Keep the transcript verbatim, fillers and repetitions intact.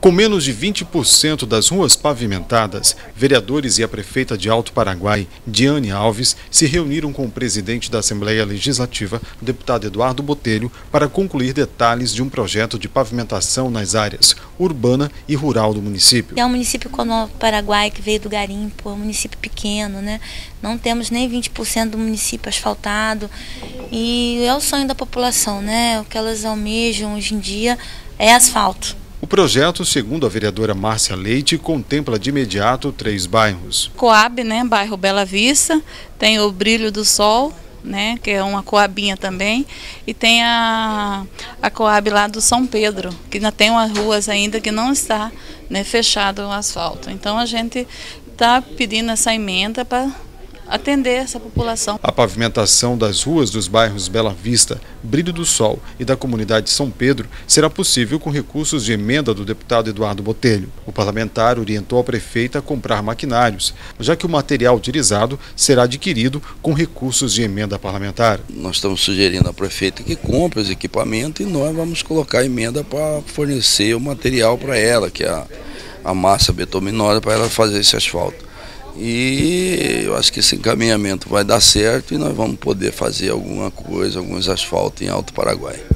Com menos de vinte por cento das ruas pavimentadas, vereadores e a prefeita de Alto Paraguai, Diane Alves, se reuniram com o presidente da Assembleia Legislativa, o deputado Eduardo Botelho, para concluir detalhes de um projeto de pavimentação nas áreas urbana e rural do município. É um município como o Paraguai, que veio do garimpo, é um município pequeno, né? Não temos nem vinte por cento do município asfaltado e é o sonho da população, né? O que elas almejam hoje em dia é asfalto. O projeto, segundo a vereadora Márcia Leite, contempla de imediato três bairros. Coab, né, bairro Bela Vista, tem o Brilho do Sol, né, que é uma coabinha também, e tem a, a Coab lá do São Pedro, que ainda tem umas ruas ainda que não está, né, fechado o asfalto. Então a gente está pedindo essa emenda para atender essa população. A pavimentação das ruas dos bairros Bela Vista, Brilho do Sol e da comunidade São Pedro será possível com recursos de emenda do deputado Eduardo Botelho. O parlamentar orientou a prefeita a comprar maquinários, já que o material utilizado será adquirido com recursos de emenda parlamentar. Nós estamos sugerindo à prefeita que compre os equipamentos e nós vamos colocar emenda para fornecer o material para ela, que é a, a massa bituminória, para ela fazer esse asfalto. E eu acho que esse encaminhamento vai dar certo e nós vamos poder fazer alguma coisa, alguns asfaltos em Alto Paraguai.